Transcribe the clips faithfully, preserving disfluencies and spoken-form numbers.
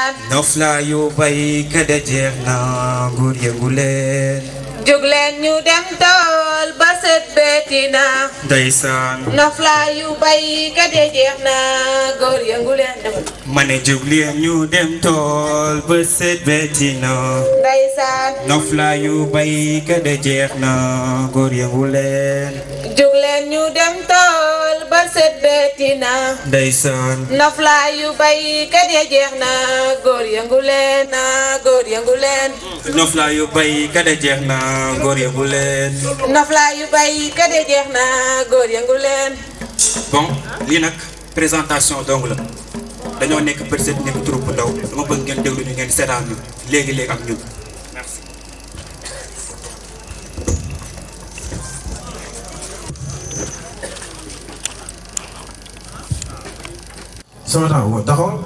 ndeysaan noflaayu baykat ya jeex na góor yëngu leen jóg leen ñu dem tool ba set beeti na ndeysaan noflaayu baykat ya jeex na góor yëngu leen ma ne jóg leen ñu dem tool ba set beeti na ndeysaan noflaayu baykat ya jeex na góor yëngu leen jóg leen ñu dem tool ba set beeti na ndeysaan noflaayu baykat ya jeex na góor yëngu leen na góor yëngu leen noflaayu baykat ya jeex na góor yëngu leen noflaayu baykat ya jeex na góor yëngu leen bon lii nag présentation dong la dañoo nekk peut-être nekk troupe ndaw dama bëgg ngeen déglu ñu ngeen seetaan ñu léegi léegi ak ñun merci. sama taw wa taxaw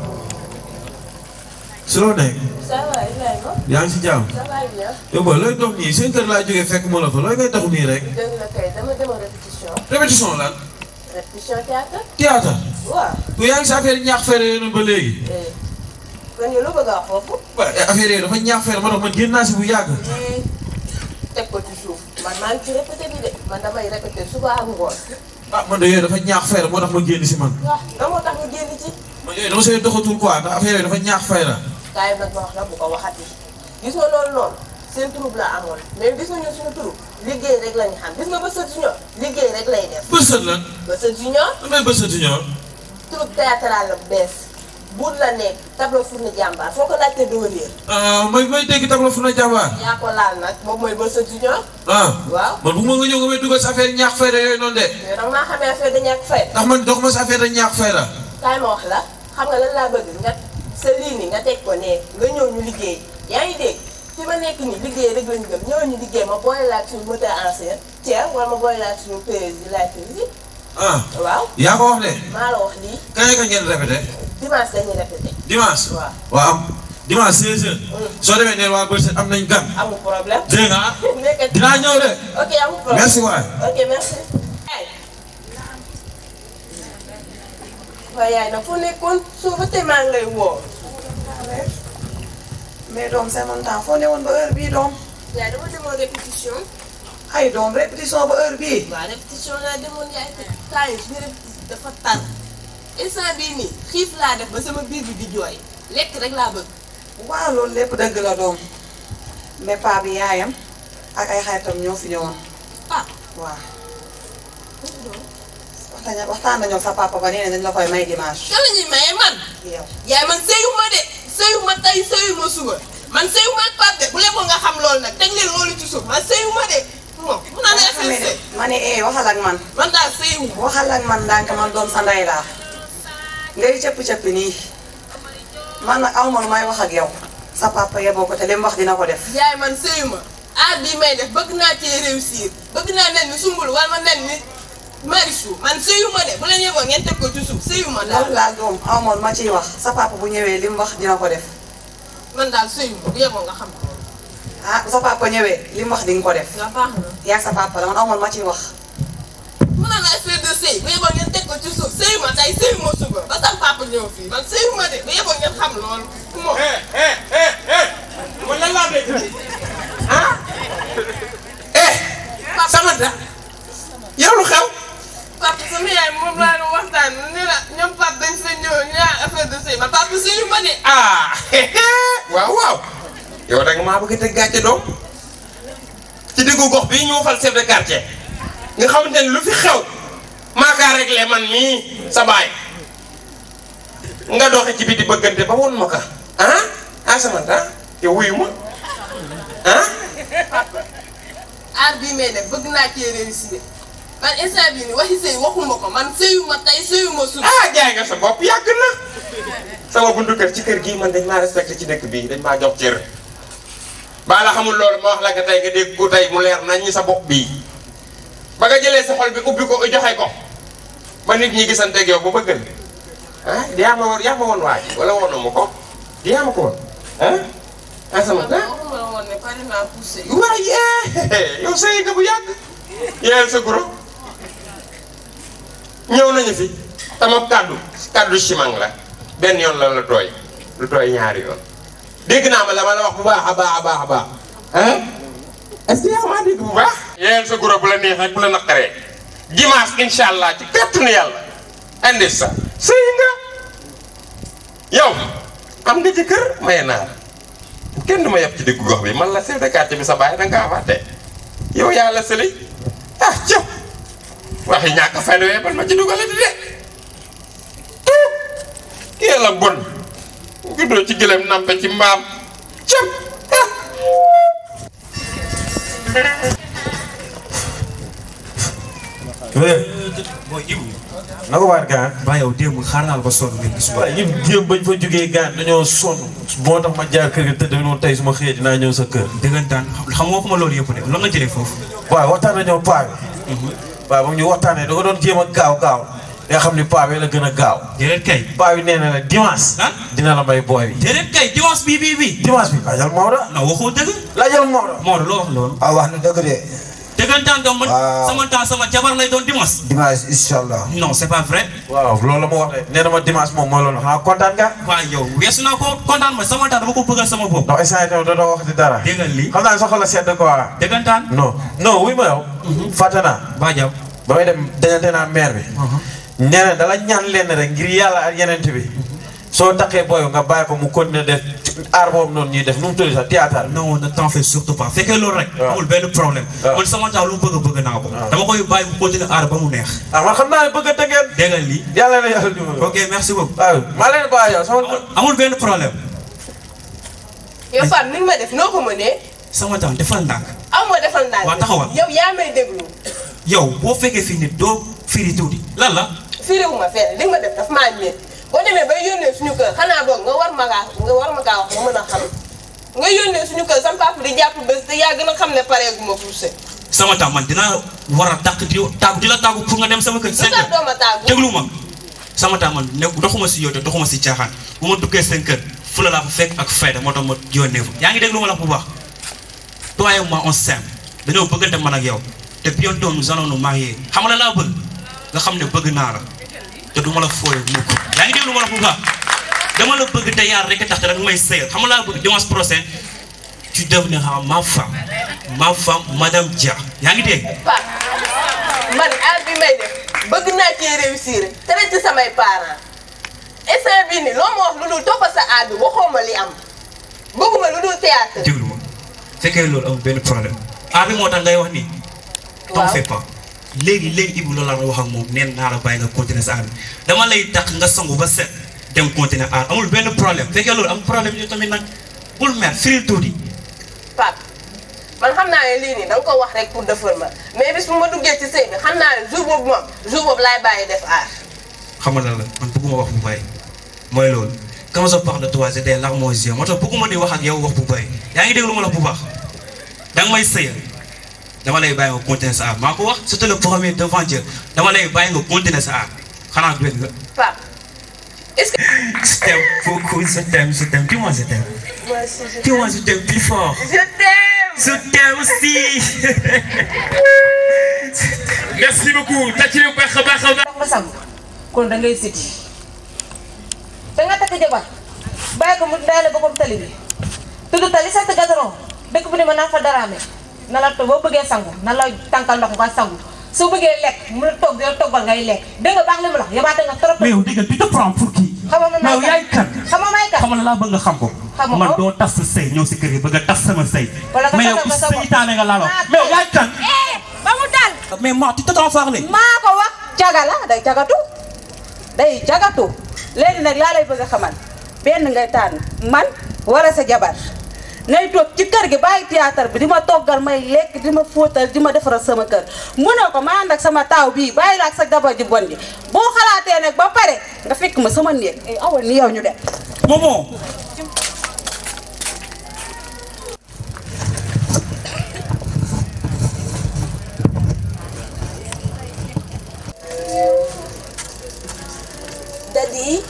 su loo nekk. ça va Ibrahima. yaa ngi si jàmm. ça va bien. yow booy looy dox nii seen kër laa jógee fekk moo la fa looy ngay taxu nii rek. dëgg la kay dama demoon répétition. répétition lan. répétition théâtre. théâtre. waaw. yow yaa ngi si affaire ñaax fere yooyu ba léegi. kon yow lu bëgg a wax foofu. waaw affaire yooyu dafa ñaax fere ma tax man génn naa si bu yàgg. teg ko ci suuf man maa ngi ci répété bi de man damay répété suba ak ngoon. ah man de yooyu dafa ñaax fere moo tax ma génn si man. waaw lan moo tax nga génn ci. man yooyu dama see doxatul quoi ndax affaire yooyu dafa ñaax fere. kaay nag ma wax la bu ko waxati gis nga loolu noonu seen troupe la amoon mais gis nga ñun suñu troupe liggéey rek lañu xam gis nga Bësët Junior liggéey rek lay def. Bësët lan. Bësët Junior. lan mooy Bësët Junior. troupe théâtrale la bu bees buur la nekk tableau fourni jàmbaar foo ko laajte doo réer. may may dégg tableau fu na jàmbaar. yaa ko laal nag moom mooy Bësët Junior. ah waaw man bu ma nga ñëw nga may dugal si affaire ñaax fere yooyu noonu de. mais nag maa xamee affaire dañu ak fay. ndax man dox ma si affaire dañ ñaax fere. kaay ma wax la xam nga lan laa bëgg nga sa lii nii nga teg ko ne nga ñëw ñu liggéey yaa ngi dégg fi ma nekk nii liggéey rek lañu gëm ñëw ñu liggéey ma boole laa suñu moteur en scène Thiel wala ma boole laa suñu président la musique. ah waaw yaa ko wax de. maa la wax lii. kañ ka ngeen répété. dimanche dañuy répété. dimanche. waaw waaw am dimanche seize heures. soo demee neen waa Bësët am nañ gan. amul problème. dégg nga ah. nekk dinaa ñëw de. ok amul problème merci waay. ok merci. waaye yaay nag fu nekkoon soo ba tey maa ngi lay woo. mais doom c'est mon temps foo ne woon ba heure bii doom. yaay dama demoon répétition. ay doom répétition ba heure bii. waaw répétition laa demoon yaay te temps yi suñu répétition dafa tar. instant bii nii xiif laa def ba sama biir bi di jooy lekk rek laa bëgg. waaw loolu lépp dëgg la doom. mais paa bi yaayam ak ay xaritam ñoo fi ñëwoon. ah waaw. waxtaan waxtaan nañoo sa papa ba nee nañ la koy may dimanche. kan la ñuy maye man. yow yaay man sëyu ma de sëyu ma tey sëyu ma suba man sëyu ma ak Pape bu leen ko nga xam loolu nag teg leen loolu ci suuf man sëyu ma de moom mun naa leen fay sëy. ma ne eh waxal ak man. man daal sëyu ma. waxal ak man ndànk man doom sa ndey laa. ngay cëpp cëpp nii. man nag aw ma lu may wax ak yow. sa papa yeboo ko te li mu wax dina ko def. yaay man sëyu ma aar bii may def bëgg naa cee réussir bëgg naa nen ni sumbul wala ma nen ni Marichou man sëyu ma de bu leen yeboo ngeen teg ko ci suuf sëyu ma daal. loolu laa doom aw ma lu ma ciy wax sa papa bu ñëwee li mu wax dina ko def. man daal sëyu ma bu yeboo nga xam. ah sa papa ñëwee li mu wax di nga ko def. nga baax na. yaa sa papa la man aw ma lu ma ciy wax. mu naan la affaire de sëy bu yeboo ngeen teg ko ci suuf sëyu ma tey sëyu ma suba ba sama papa ñëw fii man sëyu ma de bu yeboo ngeen xam loolu. moom eh eh eh eh man lan laa dégg ah eh Samanta yow lu xew. papa sama yaay moom laa doon waxtaan ne la ñoom papa dañ fa ñëw ñaar affaire de sëy man papa sëyu ma de. ah waaw waaw yow da nga maa bëgg a teg gàcce doom ci diggu gox bii ñu fal chef de quartier nga xamante ne lu fi xew maa kaa réglé man mii sa baay nga doxe ci biti bëggante ba woon ma ko ah ah Samanta yow wuyu ma ah. aar bii may def bëgg naa cee réussir man instant bii nii waxi sëy waxuma ko man sëyu ma tey sëyu ma suba. ah jaay nga sa bopp yàgg na sama buntu kër ci kër gii man dañ maa respecté ci dëkk bii dañ maa jox cër baa la xamul loolu ma wax la nga tey nga dégg ko tey mu leer nañ ñi sa bopp bii ba nga jëlee sa xol bi ubbi ko joxe ko ba nit ñi gisanteeg yow bu bëggal ah di yaa ma woon yaa ma woon waaj wala woon ma ko di yaa ma ko woon ah ah sama ah waxuma la woon ne pare naa pour sëy. waaye yow sëy nga bu yàgg yéen sa guro ñëw nañu fi sama kàddu kàddu chimang la benn yoon la la tooy lu tooy ñaari yoon dégg naa ma la ma la wax bu baax a baax a baax a baax ah est-ce que yaa maa dégg bu baax yéen sa guro bu la neex ak bu la naqaree dimanche incha allah ci kàttanu yàlla indi sa sëy nga yow am nga ci kër maye naa kenn du ma yab ci diggu gox bi man la chef de quartier bi sa baay da nga kaa fàtte yow yaa la sëli ah cëp waxi ñàkk a fay wee ban ma ci dugale di de tuut kii la bon juddoo ci gëlëm nampe ci mbaam cëp ah booy Ibou na ko waat gaan ba yow démb xaar naa la ba sonn ngeen gis waaye Ibou démb bañ fa jógee gaan dañoo sonn moo tax ma jaar kër gi tëdd noonu tey su ma xëyee dinaa ñëw sa kër dëggantaan xam nga ma loolu yëpp de lan nga jëlee foofu waaw waxtaan nañoo paa bi waaw ba ñu waxtaanee da ko doon jéem a gaaw gaaw nga xam ni paa bi la gën a gaaw déedéet kay paa bi nee na la dimanche dina la may booy bi déedéet kay dimanche bii bii bii dimanche bi laajal Maodo non waxoo dëgg laajal Maodo Maodo loo wax loolu ah wax na dëgg de. dëggantaan doom man waaw sama temps sama jabar lay doon dimanche dimanche incha allah. non c'est pas vrai waaw loolu la ma wax de nee na ma dimanche moom mooy loolu xanaa kontaan nga waaw yow weesu naa ko kontaan ma sama temps dama ko bëggal sama bopp ndax instant yii doo wax di dara déggal lii xam naa ne sa xol la sedd quoi dëggantaan non non wuy ma yow fàtte naa ba jaw ba may dem dañante naa maire bi nee na dala ñaan leen rek ngir yàlla ak yeneen bi soo taxee booy nga bàyyi ko mu continuer def aar boobu noonu ñuy def nu mu tudd sax théâtre non ne t'en fais surtout pas fekkee loolu rek amul benn problème man sama temps lu mu bëgg a bëgg naa ko dama koy bàyyi mu continuer aar ba mu neex ah man xam naa ne bëgg a tëggeen déggal lii yàlla na yàlla dimbali ok merci beaucoup waaw maa leen bàyyi yow sama amul benn problème yow Fane ni nga ma def noo ko mënee. sama temps defal ndànk aw ma defal ndànk. waaw taxawal yow yaa may déglu. yow boo fekkee fii nit doo firi tuuti lan la firiwu ma fenn li nga ma def daf maa ñëw boo demee bay yónnee suñu kër xanaa boog nga war ma kaa nga war ma kaa wax ma mën a xam nga yónnee suñu kër sama papa di jàpp bés te yaa gën a xam ne pareegu ma pour sëy. sama temps man dinaa war a tàkk di tàggu di la tàggu pour nga dem sama kër. lu tax doo ma tàggu déglu ma sama temps man nekk doxuma si yow te doxuma si caaxaan bu ma duggee seen kër fu la laa fa fekk ak fayda moo tax ma yónnee fa yaa ngi déglu ma la bu baax toi et moi on s'aime dañoo bëggante man ak yow te bientôt nous allons nous marier xam nga la laa bëgg nga xam ne bëgg naa la te du ma la fooyee mukk yaa ngi déglu ma la bu baax dama la bëgg te yaar rek tax te rek may sëyal xam nga laa bëgg dimanche prochain tu devineras ma femme ma femme madame Dia yaa ngi dégg. Pape man aar bi may def bëgg naa cee réussir te rek ci samay parents instant bii nii loo ma wax lu dul toppa sa aar bi waxoo ma li am bëgguma lu dul théâtre. déglu ma fekkee loolu amul benn problème aar bi moo tax ngay wax nii. waaw t'en fais pas léegi léegi Ibou loolu laa wax ak moom neen naa la bàyyi nga continuer sa aar bi dama lay tax nga sangu ba set dem continuer aar amul benn problème fekkee loolu amul problème yow tamit nag bul mer firil tuuti. Pape man xam naa ne lii nii da nga ko wax rek pour defar ma mais bis bu ma duggee ci sëy bi xam naa ne jour boobu moom jour boobu laay bàyyi def aar. xam nga lan la man bëgguma wax bu bëri mooy loolu quand je parle de toi j'ai des larmes aux yeux moo tax bëgguma di wax ak yow wax bu bëri yaa ngi déglu ma la bu baax danga may sëyal dama lay bàyyi nga continuer sa aar maa ko wax c'était le premier devant Dieu dama lay bàyyi nga continuer sa aar xanaa dégg nga. Pape est-ce que. je t'aime beaucoup je t'aime je t'aime dis-moi je t'aime. moi aussi je t'aime. dis-moi je t'aime plus fort. je t'aime. je t'aime aussi. merci beaucoup tàcc bu baax a baax a baax. ma sangu kon da ngay siti da nga takk jabar bàyyi ko mu daale boppam tali bi tudd tali sant gataron dëkk bu ne ma naa fa daraame na la boo bëggee sangu na la tànkal ndox nga sangu soo bëggee lekk mu la togg yow toggal ngay lekk dégg nga baax li mu la yabaate nga trop. mais yow dégg nga tu te prends pour qui. xam nga mais yow yaay kan. xam nga may kan xam nga laa bëgg nga xam ko. xam nga man doo tas sa sëy ñëw si kër yi bëgg a tas sama sëy. wala nga mais yow ku seytaane nga laa wax mais yow yaay kan. ba mu dal. mais moi tu t'entends parler. maa ko wax caga la day cagatu day cagatu léegi nag laa lay bëgg a xamal benn ngay tànn man wala sa jabar nay toog ci kër gi bàyyi théâtre bi di ma toggal may lekk di ma fóotal di ma defaral sama kër mënoo ko ma ànd ak sama taaw bii bàyyi la ak sa jabar ji bon ji boo xalaatee nag ba pare nga fekk ma sama néeg ay awal ni yow ñu dem. Momo. Daddy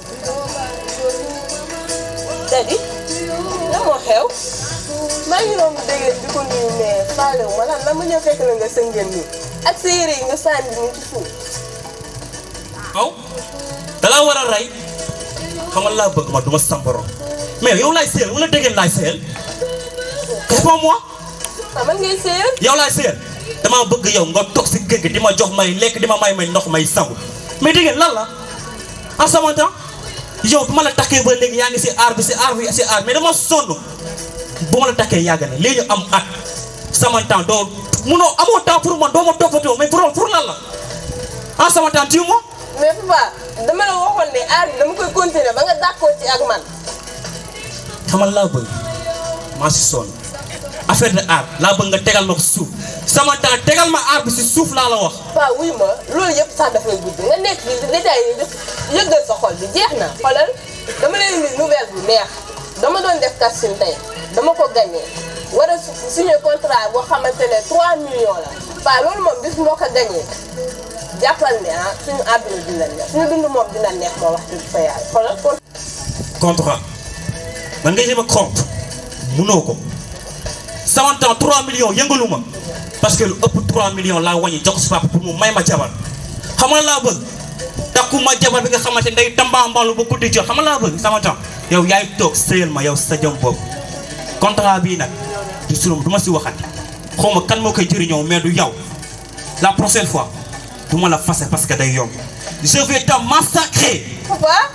Daddy lan moo xew maa ngi romb dégg di ko nuyu mais faale wu ma lan la ma ñëw fekk la nga sëngeen nii ak sa yére yi nga sànni nii ci suuf. waaw da la war a rey xamal laa bëgg ma du ma sambaroon mais yow laay seel wala dégg laay seel réponds-moi. ah man ngay seel. yow laay seel damaa bëgg yow nga toog si kër gi di ma jox may lekk di ma may may ndox may sangu mais dégg lan la en ce moment yow bu ma la takkee ba léegi yaa ngi si aar bi si aar bi si aar mais dama sonn bu ma la takkee yàgg na léegi am at sama temps doo munoo amoo temps pour man doo ma toppatoo mais pour pour lan la en ce moment tu vois. mais papa dama la waxoon ne aar bi dama koy continuer ba nga d'accord ci ak man. xamal laa bëgg maa si sonn affaire de aar laa bëgg nga tegal ma ko suuf sama temps tegal ma aar bi si suuf laa la wax. waaw wuy ma loolu yëpp sax dafay gudd nga nekk di détail yi def yëggal sa xol bi jeex na xoolal dama leen indi nouvelle bu neex dama doon def casting tey dama ko gagné war a signé contrat boo xamante ne trois millions la waaw loolu moom bis moo ko gagné jàppal ne ah suñu àdduna dina neex suñu dund moom dina neex moo wax dëgg fa yàlla xoolal contrat man nga jëm a compte munoo ko sama temps trois millions yëngalu ma parce que lu ëpp trois millions laa wàññi jox si papa pour mu may ma jabar xam nga laa bëgg takku ma jabar bi nga xamante ne day tambaambalu ba guddi jot xam nga laa bëgg sama temps yow yaay toog sëyal ma yow sa jëm boobu contrat bii nag du surum du ma si waxat xaw ma kan moo koy jëriñoo mais du yow la prochaine fois du ma la fase parce que day yomb je vais te massacrer. papa.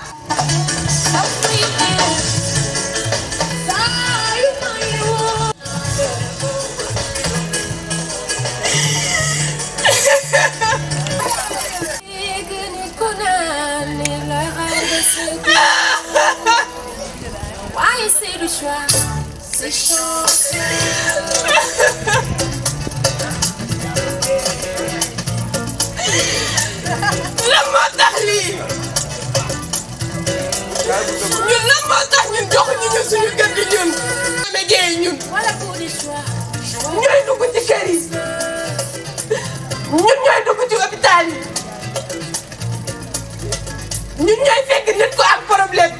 Why c'est le choix, c'est chance. lan moo tax lii ñun lan moo tax ñun joxuñu ñu suñu gën di ñun. liggéey ñun ñooy dugg ci kër yi ñun ñooy dugg ci hôpital yi ñun ñooy fekk nit ko am problème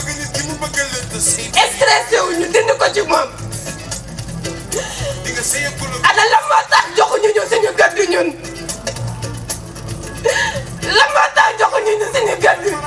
stressé wu ñu dindi ko ci moom. ana lan moo tax joxuñu ñu suñu gën di ñun. lan moo tax joxuñu ñu suñu gën di